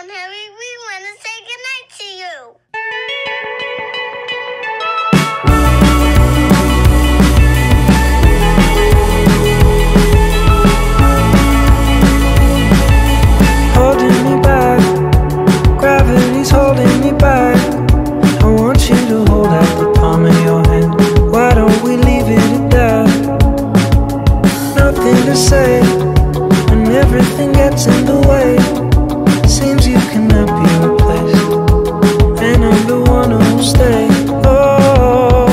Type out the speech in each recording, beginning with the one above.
Mom, Harry, we want to say goodnight to you. Holding me back, gravity's holding me back. I want you to hold out the palm of your hand. Why don't we leave it at that? Nothing to say, and everything gets in the way. Seems you cannot be replaced, and I'm the one who will stay. Oh,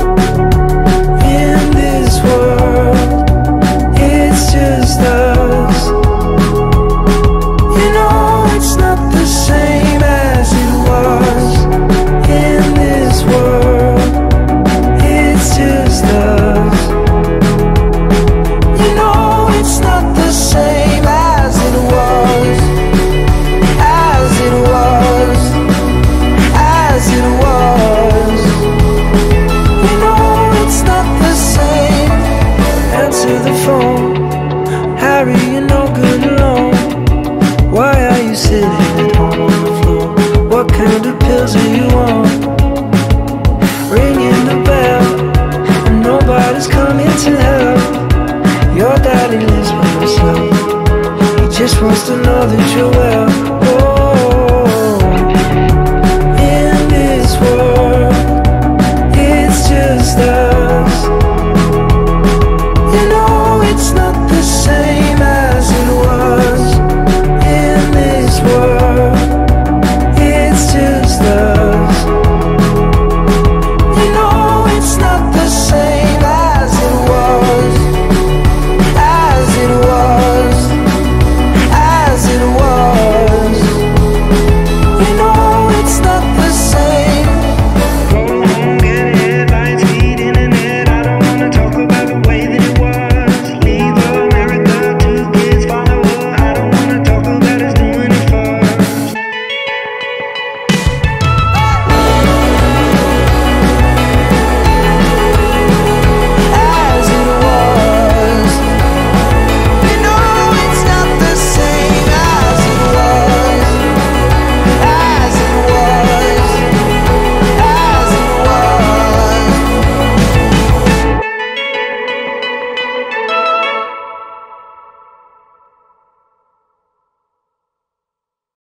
in this world, it's just us. You know it's not the same as it was. In this world, it's just us. You know it's not the same as it was. As it was. As it was. You know it's not the same. Answer the phone, Harry, you're no good alone. Why are you sitting at home on the floor? What kind of pills are you on? Ringing the bell, and nobody's coming to help. Your daddy lives by himself. He just wants to know that you're well.